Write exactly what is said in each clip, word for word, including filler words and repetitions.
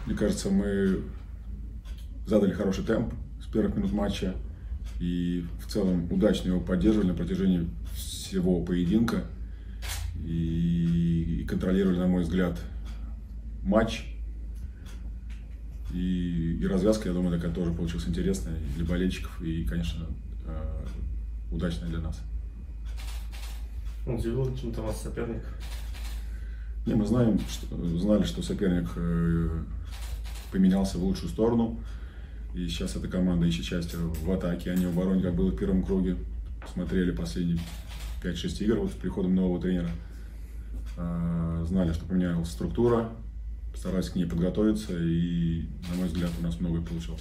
Мне кажется, мы задали хороший темп с первых минут матча и в целом удачно его поддерживали на протяжении всего поединка и, и контролировали, на мой взгляд, матч. И, и развязка, я думаю, такая тоже получилась интересная для болельщиков и, конечно, удачная для нас. Удивил чем-то вас соперник? Не, мы знаем, что, знали, что соперник поменялся в лучшую сторону. И сейчас эта команда ищет счастье в атаке, а не в обороне, как было в первом круге. Смотрели последние пять-шесть игр вот с приходом нового тренера. Знали, что поменялась структура, старались к ней подготовиться, и, на мой взгляд, у нас многое получилось.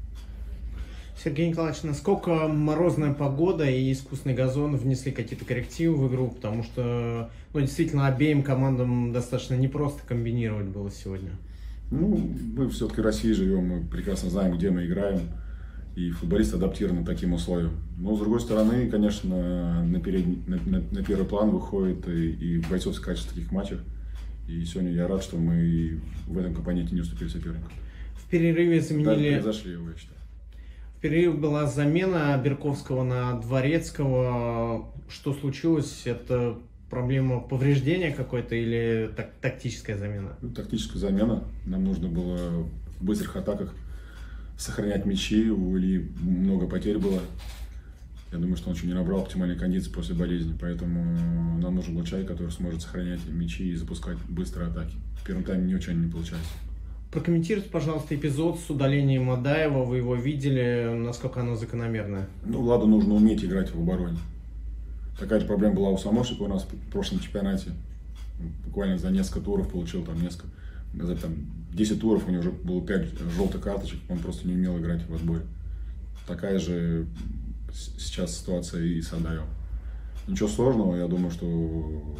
Сергей Николаевич, насколько морозная погода и искусственный газон внесли какие-то коррективы в игру? Потому что, ну, действительно, обеим командам достаточно непросто комбинировать было сегодня. Ну, мы все-таки в России живем, мы прекрасно знаем, где мы играем, и футболисты адаптированы к таким условиям. Но, с другой стороны, конечно, на, передний, на, на, на первый план выходит и, и бойцовское качество таких матчей. И сегодня я рад, что мы в этом компоненте не уступили сопернику. В перерыве заменили... Да, произошли его, я считаю. В перерыве была замена Берковского на Дворецкого. Что случилось? Это проблема повреждения какой-то или так, тактическая замена? Ну, тактическая замена. Нам нужно было в быстрых атаках сохранять мячи. У Ильи много потерь было. Я думаю, что он еще не набрал оптимальной кондиции после болезни. Поэтому нам нужен был человек, который сможет сохранять мячи и запускать быстрые атаки. В первом тайме ничего не получалось. Прокомментируйте, пожалуйста, эпизод с удалением Мадаева. Вы его видели, насколько оно закономерное? Ну, Владу нужно уметь играть в обороне. Такая же проблема была у Самошика у нас в прошлом чемпионате. Буквально за несколько туров получил там несколько, за там, десять туров у него уже было пять желтых карточек, он просто не умел играть в отборе. Такая же сейчас ситуация и с Адаевым. Ничего сложного, я думаю, что,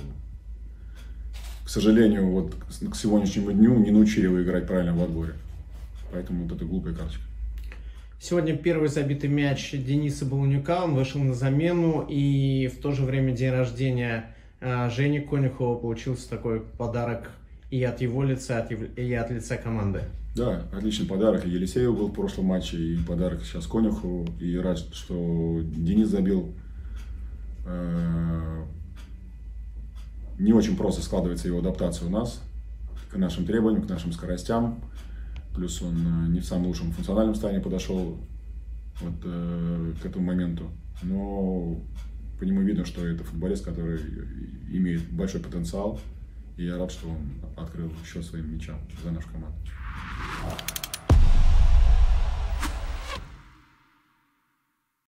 к сожалению, вот к сегодняшнему дню не научили его играть правильно в отборе. Поэтому вот это глупая карточка. Сегодня первый забитый мяч Дениса Балунюка, он вышел на замену, и в то же время день рождения Жени Конюхова, получился такой подарок и от его лица, и от лица команды. Да, отличный подарок. И Елисеев был в прошлом матче, и подарок сейчас Конюхову. И рад, что Денис забил. Не очень просто складывается его адаптация у нас к нашим требованиям, к нашим скоростям. Плюс он не в самом лучшем функциональном состоянии подошел вот, э, к этому моменту. Но по нему видно, что это футболист, который имеет большой потенциал. И я рад, что он открыл счет своим мячам за нашу команду.